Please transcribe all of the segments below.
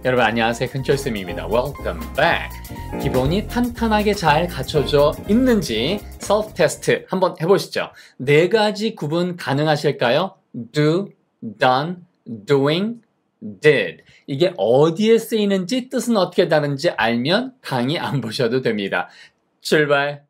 여러분 안녕하세요. 큰철쌤입니다. Welcome back. 기본이 탄탄하게 잘 갖춰져 있는지 셀프 테스트 한번 해보시죠. 네 가지 구분 가능하실까요? Do, done, doing, did. 이게 어디에 쓰이는지 뜻은 어떻게 다른지 알면 강의 안 보셔도 됩니다. 출발!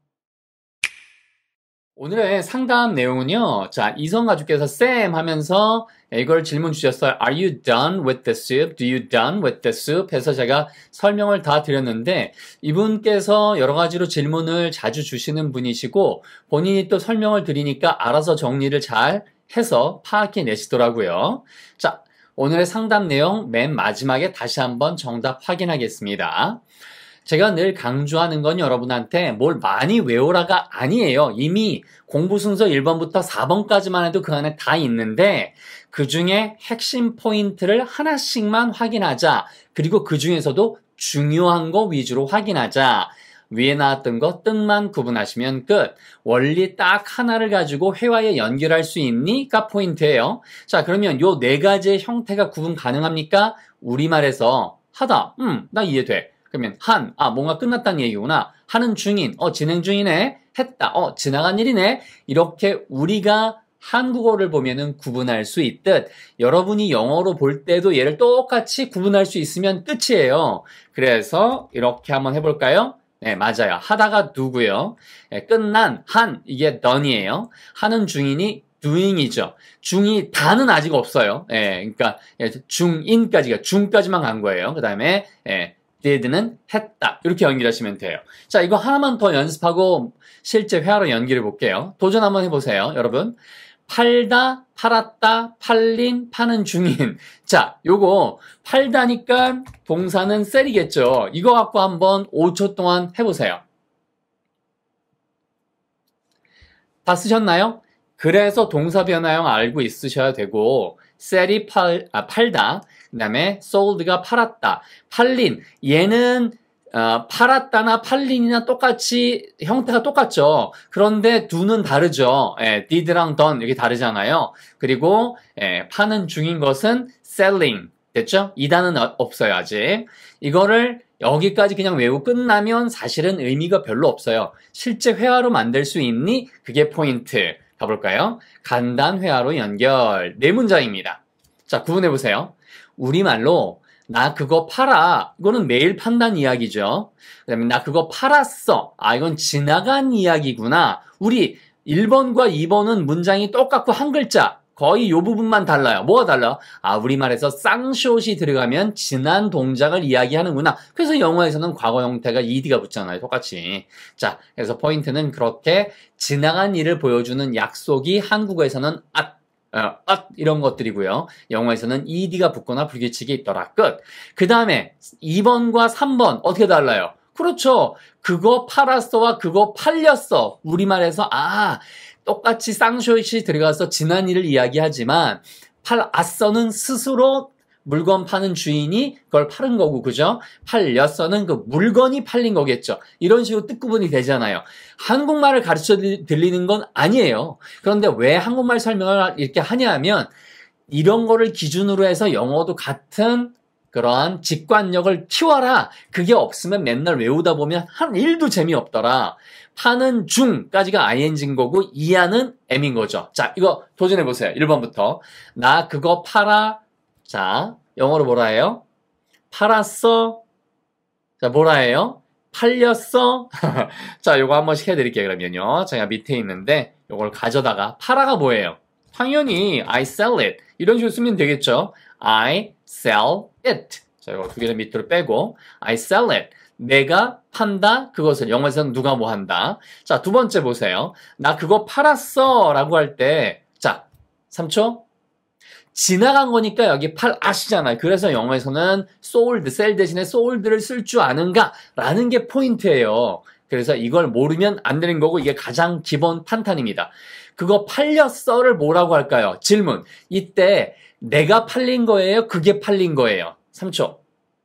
오늘의 상담 내용은요. 자, 이성가족께서 쌤 하면서 이걸 질문 주셨어요. Are you done with the soup? Do you done with the soup? 해서 제가 설명을 다 드렸는데 이분께서 여러 가지로 질문을 자주 주시는 분이시고 본인이 또 설명을 드리니까 알아서 정리를 잘 해서 파악해 내시더라고요. 자, 오늘의 상담 내용 맨 마지막에 다시 한번 정답 확인하겠습니다. 제가 늘 강조하는 건 여러분한테 뭘 많이 외우라가 아니에요. 이미 공부 순서 1번부터 4번까지만 해도 그 안에 다 있는데 그 중에 핵심 포인트를 하나씩만 확인하자. 그리고 그 중에서도 중요한 거 위주로 확인하자. 위에 나왔던 거 뜻만 구분하시면 끝. 원리 딱 하나를 가지고 회화에 연결할 수 있니?가 포인트예요. 자, 그러면 요 네 가지의 형태가 구분 가능합니까? 우리말에서 하다. 나 이해돼. 그러면 뭔가 끝났다는 얘기구나. 하는 중인, 진행 중이네. 했다, 지나간 일이네. 이렇게 우리가 한국어를 보면은 구분할 수 있듯 여러분이 영어로 볼 때도 얘를 똑같이 구분할 수 있으면 끝이에요. 그래서 이렇게 한번 해볼까요? 네, 맞아요. 하다가 do고요. 네, 끝난, 이게 done이에요. 하는 중이니 doing이죠. 중이 다는 아직 없어요. 네, 그러니까 중인까지가 중까지만 간 거예요. 그 다음에 did는 했다. 이렇게 연결하시면 돼요. 자, 이거 하나만 더 연습하고 실제 회화로 연결해 볼게요. 도전 한번 해보세요, 여러분. 팔다, 팔았다, 팔린, 파는 중인. 자, 요거 팔다니까 동사는 셀이겠죠. 이거 갖고 한번 5초 동안 해보세요. 다 쓰셨나요? 그래서 동사 변화형 알고 있으셔야 되고 셀이 팔다, 그 다음에 sold가 팔았다, 팔린, 얘는 팔았다나 팔린이나 똑같이 형태가 똑같죠. 그런데 do는 다르죠. did랑 done 이렇게 다르잖아요. 그리고 파는 중인 것은 selling 됐죠? 이 단은 없어요 아직. 이거를 여기까지 그냥 외우고 끝나면 사실은 의미가 별로 없어요. 실제 회화로 만들 수 있니? 그게 포인트. 가볼까요? 간단 회화로 연결. 네 문장입니다. 자, 구분해보세요. 우리말로 나 그거 팔아. 이거는 매일 판다는 이야기죠. 그 다음에 나 그거 팔았어. 이건 지나간 이야기구나. 우리 1번과 2번은 문장이 똑같고 한 글자. 거의 요 부분만 달라요. 뭐가 달라? 우리말에서 쌍숏이 들어가면 지난 동작을 이야기하는구나. 그래서 영어에서는 과거 형태가 ed가 붙잖아요. 똑같이. 자, 그래서 포인트는 그렇게 지나간 일을 보여주는 약속이 한국어에서는 이런 것들이고요. 영어에서는 ed가 붙거나 불규칙이 있더라. 끝. 그 다음에 2번과 3번 어떻게 달라요? 그렇죠. 그거 팔았어와 그거 팔렸어. 우리말에서 똑같이 쌍숏이 들어가서 지난 일을 이야기하지만 팔았어는 스스로 물건 파는 주인이 그걸 파는 거고, 그죠? 팔렸어는 그 물건이 팔린 거겠죠. 이런 식으로 뜻구분이 되잖아요. 한국말을 가르쳐 드리는 건 아니에요. 그런데 왜 한국말 설명을 이렇게 하냐면 이런 거를 기준으로 해서 영어도 같은 그러한 직관력을 키워라. 그게 없으면 맨날 외우다 보면 한 일도 재미없더라. 파는 중까지가 ing인 거고 이하는 m인 거죠. 자, 이거 도전해보세요. 1번부터. 나 그거 팔아. 자, 영어로 뭐라 해요? 팔았어. 자, 뭐라 해요? 팔렸어. 자, 요거 한 번씩 해드릴게요. 그러면요. 제가 밑에 있는데 요걸 가져다가 팔아가 뭐예요? 당연히 I sell it. 이런 식으로 쓰면 되겠죠. I sell it. 자, 이거 두 개를 밑으로 빼고 I sell it. 내가 판다 그것을. 영어에서는 누가 뭐 한다. 자, 두 번째 보세요. 나 그거 팔았어 라고 할 때 자, 3초. 지나간 거니까 여기 팔아시잖아요. 그래서 영어에서는 sold, sell 대신에 sold를 쓸 줄 아는가 라는 게 포인트예요. 그래서 이걸 모르면 안 되는 거고 이게 가장 기본 판탄입니다. 그거 팔렸어를 뭐라고 할까요? 질문. 이때 내가 팔린 거예요? 그게 팔린 거예요? 3초.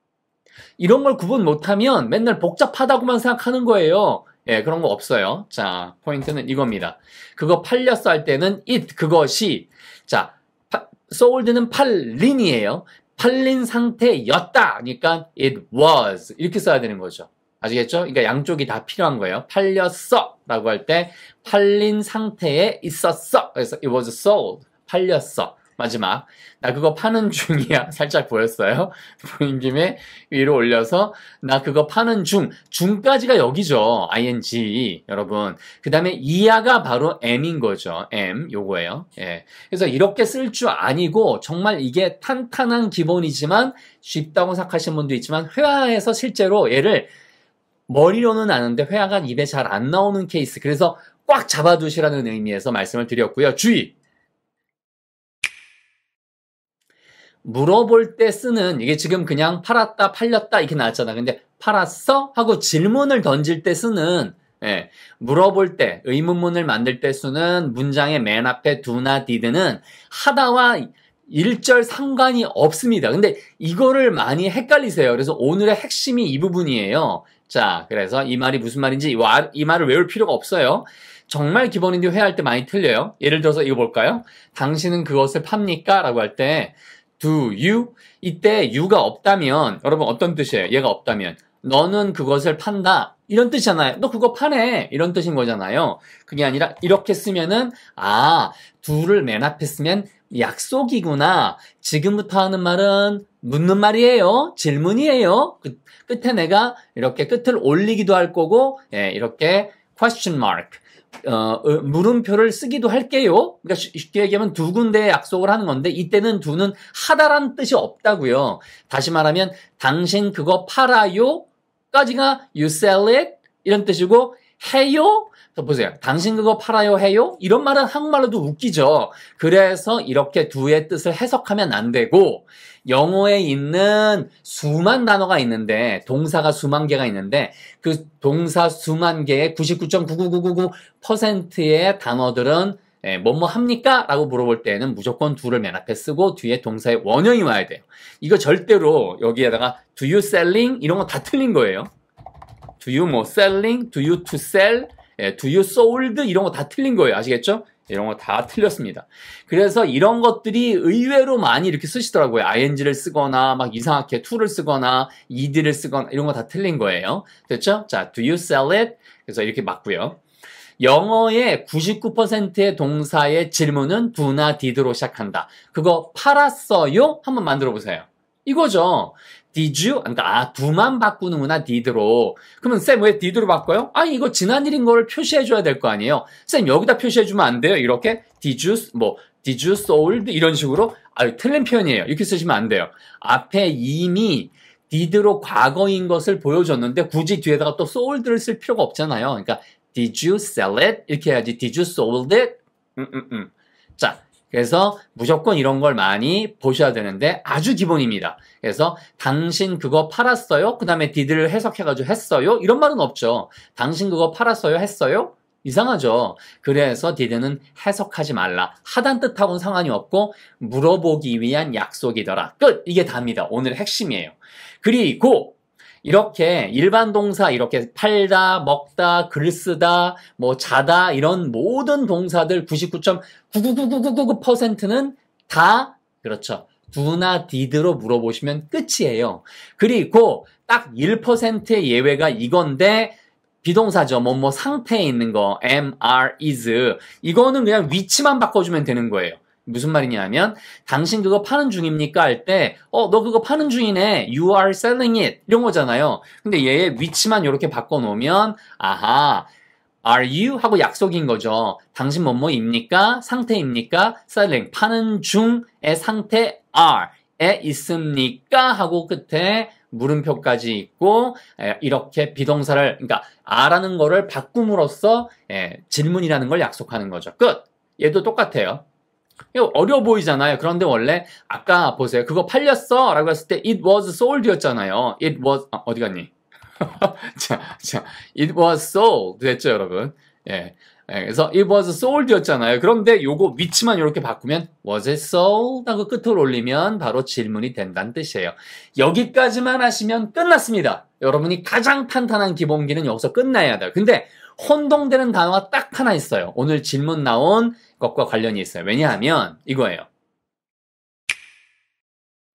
이런 걸 구분 못하면 맨날 복잡하다고만 생각하는 거예요. 그런 거 없어요. 자, 포인트는 이겁니다. 그거 팔렸어 할 때는 it, 그것이. 자, sold는 팔린이에요. 팔린 상태였다. 그러니까 it was 이렇게 써야 되는 거죠. 아시겠죠? 그러니까 양쪽이 다 필요한 거예요. 팔렸어 라고 할 때 팔린 상태에 있었어. 그래서 it was sold. 팔렸어. 마지막 나 그거 파는 중이야. 살짝 보였어요? 보인 김에 위로 올려서 나 그거 파는 중까지가 여기죠. ing 여러분. 그 다음에 이하가 바로 am인 거죠. am 요거예요. 예. 그래서 이렇게 쓸 줄 아니고 정말 이게 탄탄한 기본이지만 쉽다고 생각하시는 분도 있지만 회화에서 실제로 얘를 머리로는 아는데 회화가 입에 잘 안 나오는 케이스. 그래서 꽉 잡아두시라는 의미에서 말씀을 드렸고요. 주의! 물어볼 때 쓰는 이게 지금 그냥 팔았다 팔렸다 이렇게 나왔잖아. 근데 팔았어? 하고 질문을 던질 때 쓰는 물어볼 때 의문문을 만들 때 쓰는 문장의 맨 앞에 do나 did는 하다와 일절 상관이 없습니다. 근데 이거를 많이 헷갈리세요. 그래서 오늘의 핵심이 이 부분이에요. 자, 그래서 이 말이 무슨 말인지 이 말을 외울 필요가 없어요. 정말 기본인데 회화할 때 많이 틀려요. 예를 들어서 이거 볼까요? 당신은 그것을 팝니까? 라고 할 때 do you? 이때 you가 없다면 여러분 어떤 뜻이에요? 얘가 없다면 너는 그것을 판다 이런 뜻이잖아요. 너 그거 파네 이런 뜻인 거잖아요. 그게 아니라 이렇게 쓰면은 do를 맨 앞에 쓰면 약속이구나. 지금부터 하는 말은 묻는 말이에요. 질문이에요. 끝에 내가 이렇게 끝을 올리기도 할 거고 이렇게 question mark 물음표를 쓰기도 할게요. 그러니까 쉽게 얘기하면 두 군데의 약속을 하는 건데 이때는 두는 하다라는 뜻이 없다고요. 다시 말하면 당신 그거 팔아요? 까지가 you sell it? 이런 뜻이고 해요? 보세요. 당신 그거 팔아요 해요? 이런 말은 한국말로도 웃기죠. 그래서 이렇게 두의 뜻을 해석하면 안 되고 영어에 있는 수만 단어가 있는데 동사가 수만 개가 있는데 그 동사 수만 개의 99.99999%의 단어들은 뭐뭐 합니까? 라고 물어볼 때는 무조건 do를 맨 앞에 쓰고 뒤에 동사의 원형이 와야 돼요. 이거 절대로 여기에다가 do you selling? 이런 거 다 틀린 거예요. do you 뭐 selling? do you to sell? do you sold? 이런 거 다 틀린 거예요. 아시겠죠? 이런 거 다 틀렸습니다. 그래서 이런 것들이 의외로 많이 이렇게 쓰시더라고요. ing를 쓰거나 막 이상하게 to를 쓰거나 ed를 쓰거나 이런 거 다 틀린 거예요. 됐죠? 자, do you sell it? 그래서 이렇게 맞고요. 영어의 99%의 동사의 질문은 do나 did로 시작한다. 그거 팔았어요? 한번 만들어 보세요. 이거죠. Did you? 그러니까 do만 바꾸는구나 did로. 그러면 쌤 왜 did로 바꿔요? 이거 지난 일인 걸 표시해줘야 될 거 아니에요. 쌤 여기다 표시해주면 안 돼요. 이렇게 did you sold 이런 식으로 틀린 표현이에요. 이렇게 쓰시면 안 돼요. 앞에 이미 did로 과거인 것을 보여줬는데 굳이 뒤에다가 또 sold를 쓸 필요가 없잖아요. 그러니까 did you sell it? 이렇게 해야지. did you sold it? 자. 그래서 무조건 이런 걸 많이 보셔야 되는데 아주 기본입니다. 그래서 당신 그거 팔았어요? 그 다음에 did를 해석해가지고 했어요? 이런 말은 없죠. 당신 그거 팔았어요? 했어요? 이상하죠. 그래서 did는 해석하지 말라. 하단 뜻하고는 상관이 없고 물어보기 위한 약속이더라. 끝! 이게 답니다. 오늘의 핵심이에요. 그리고 이렇게 일반 동사 이렇게 팔다, 먹다, 글 쓰다, 뭐 자다 이런 모든 동사들 99.99999%는 다 그렇죠. do나 did로 물어보시면 끝이에요. 그리고 딱 1%의 예외가 이건데 비동사죠. 뭐 상태에 있는 거 am, are, is 이거는 그냥 위치만 바꿔주면 되는 거예요. 무슨 말이냐면 당신 그거 파는 중입니까? 할 때 너 그거 파는 중이네. You are selling it. 이런 거잖아요. 근데 얘의 위치만 이렇게 바꿔놓으면 are you? 하고 약속인 거죠. 당신 뭐뭐입니까? 상태입니까? selling. 파는 중의 상태 are에 있습니까? 하고 끝에 물음표까지 있고 이렇게 비동사를 그러니까 a라는 거를 바꿈으로써 질문이라는 걸 약속하는 거죠. 끝. 얘도 똑같아요. 이거 어려워 보이잖아요. 그런데 원래 아까 보세요. 그거 팔렸어? 라고 했을 때 it was sold 였잖아요. it was 어디 갔니? 자, it was sold 됐죠, 여러분? 그래서 it was sold 였잖아요. 그런데 요거 위치만 이렇게 바꾸면 was it sold? 하고 끝을 올리면 바로 질문이 된다는 뜻이에요. 여기까지만 하시면 끝났습니다. 여러분이 가장 탄탄한 기본기는 여기서 끝나야 돼요. 근데 혼동되는 단어가 딱 하나 있어요. 오늘 질문 나온 것과 관련이 있어요. 왜냐하면 이거예요.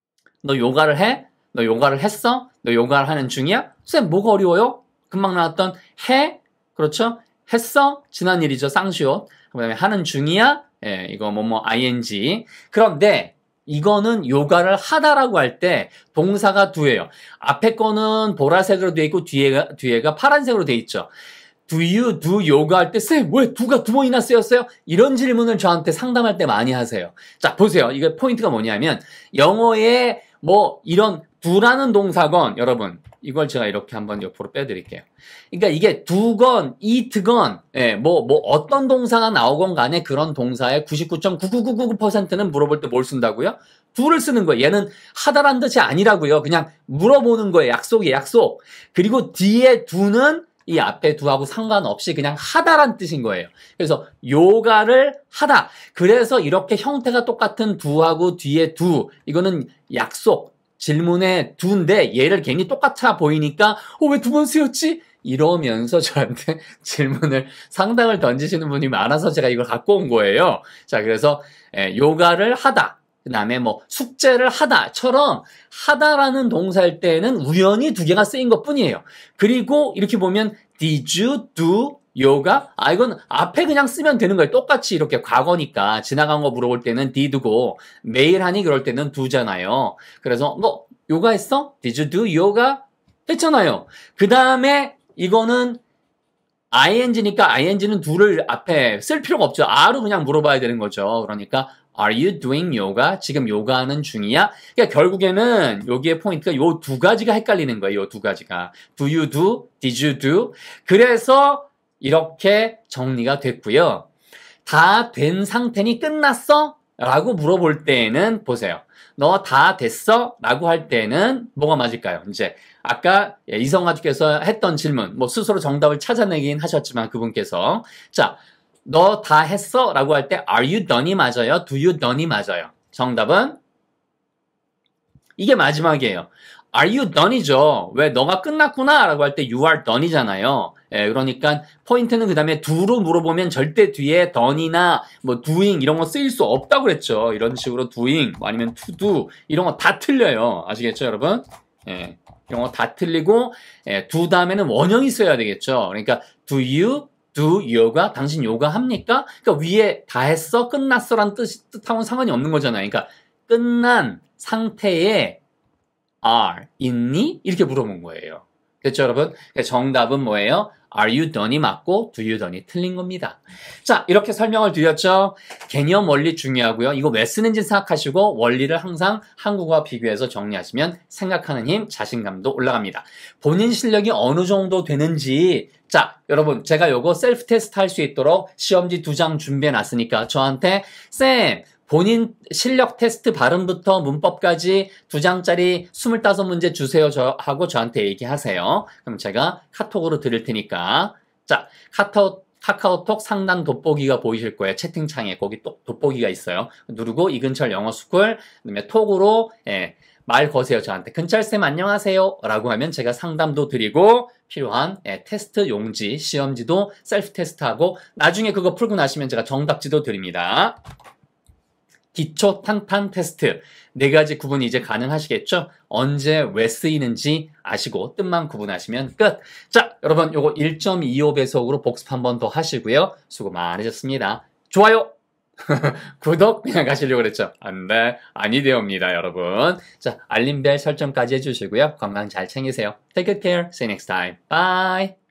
너 요가를 해? 너 요가를 했어? 너 요가를 하는 중이야? 쌤, 뭐가 어려워요? 금방 나왔던 해? 그렇죠? 했어? 지난 일이죠. 쌍시옷. 그 다음에 하는 중이야? 예, 이거 ing. 그런데 이거는 요가를 하다라고 할 때 동사가 두예요. 앞에 거는 보라색으로 돼 있고 뒤에가 파란색으로 돼 있죠. Do you do yoga 할 때 쌤, 왜 두가 두 번이나 쓰였어요? 이런 질문을 저한테 상담할 때 많이 하세요. 자, 보세요. 이게 포인트가 뭐냐면 영어에 뭐 이런 do라는 동사건 여러분 이걸 제가 이렇게 한번 옆으로 빼드릴게요. 그러니까 이게 do건, eat건, 예, 뭐 어떤 동사가 나오건 간에 그런 동사의 99.99999%는 물어볼 때 뭘 쓴다고요? do를 쓰는 거예요. 얘는 하다란 뜻이 아니라고요. 그냥 물어보는 거예요. 약속이에요, 약속. 그리고 뒤에 do는 이 앞에 do하고 상관없이 그냥 하다란 뜻인 거예요. 그래서 요가를 하다. 그래서 이렇게 형태가 똑같은 do하고 뒤에 do. 이거는 약속. 질문에 do인데 얘를 괜히 똑같아 보이니까 왜 두 번 쓰였지? 이러면서 저한테 질문을 상당을 던지시는 분이 많아서 제가 이걸 갖고 온 거예요. 자, 그래서 요가를 하다. 그 다음에 뭐 숙제를 하다처럼 하다라는 동사일 때는 우연히 두 개가 쓰인 것 뿐이에요. 그리고 이렇게 보면 Did you do yoga? 이건 앞에 그냥 쓰면 되는 거예요. 똑같이 이렇게 과거니까 지나간 거 물어볼 때는 did고 매일 하니 그럴 때는 do잖아요. 그래서 너 요가 했어? Did you do yoga? 했잖아요. 그 다음에 이거는 ing니까 ing는 do를 앞에 쓸 필요가 없죠. are로 그냥 물어봐야 되는 거죠. 그러니까 Are you doing yoga? 지금 요가하는 중이야? 그러니까 결국에는 여기에 포인트가 요 두 가지가 헷갈리는 거예요. 요 두 가지가. Do you do? Did you do? 그래서 이렇게 정리가 됐고요. 다 된 상태니 끝났어? 라고 물어볼 때에는 보세요. 너 다 됐어? 라고 할 때는 뭐가 맞을까요? 이제 아까 이성아주께서 했던 질문, 뭐 스스로 정답을 찾아내긴 하셨지만 그분께서 자, 너 다 했어? 라고 할 때 Are you done이 맞아요? Do you done이 맞아요? 정답은 이게 마지막이에요. Are you done이죠. 왜 너가 끝났구나 라고 할 때 you are done이잖아요. 예, 그러니까 포인트는 그 다음에 do로 물어보면 절대 뒤에 done이나 뭐 doing 이런 거 쓰일 수 없다고 그랬죠. 이런 식으로 doing 뭐 아니면 to do 이런 거 다 틀려요. 아시겠죠 여러분? 예, 이런 거 다 틀리고 do 다음에는 원형이 써야 되겠죠. 그러니까 do you do yoga? 당신 요가 합니까? 그러니까 위에 다 했어? 끝났어? 라는 뜻하고는 상관이 없는 거잖아요. 그러니까 끝난 상태에 are 있니? 이렇게 물어본 거예요. 됐죠, 여러분? 정답은 뭐예요? Are you done이 맞고 do you done이 틀린 겁니다. 자, 이렇게 설명을 드렸죠. 개념 원리 중요하고요. 이거 왜 쓰는지 생각하시고 원리를 항상 한국어와 비교해서 정리하시면 생각하는 힘, 자신감도 올라갑니다. 본인 실력이 어느 정도 되는지 자, 여러분 제가 요거 셀프 테스트 할 수 있도록 시험지 2장 준비해 놨으니까 저한테 쌤 본인 실력 테스트 발음부터 문법까지 2장짜리 25문제 주세요 하고 저한테 얘기하세요. 그럼 제가 카톡으로 드릴 테니까 자 카카오톡 상단 돋보기가 보이실 거예요. 채팅창에 거기 또 돋보기가 있어요. 누르고 이근철 영어스쿨 그다음에 톡으로 말 거세요. 저한테 근철쌤 안녕하세요 라고 하면 제가 상담도 드리고 필요한 테스트 용지 시험지도 셀프 테스트하고 나중에 그거 풀고 나시면 제가 정답지도 드립니다. 기초 탄탄 테스트 4가지 구분이 이제 가능하시겠죠? 언제 왜 쓰이는지 아시고 뜻만 구분하시면 끝. 자, 여러분 요거 1.25배속으로 복습 한 번 더 하시고요. 수고 많으셨습니다. 좋아요. 구독 그냥 가시려고 그랬죠? 안 돼. 아니 되옵니다, 여러분. 자, 알림벨 설정까지 해주시고요. 건강 잘 챙기세요. Take good care. See you next time. Bye.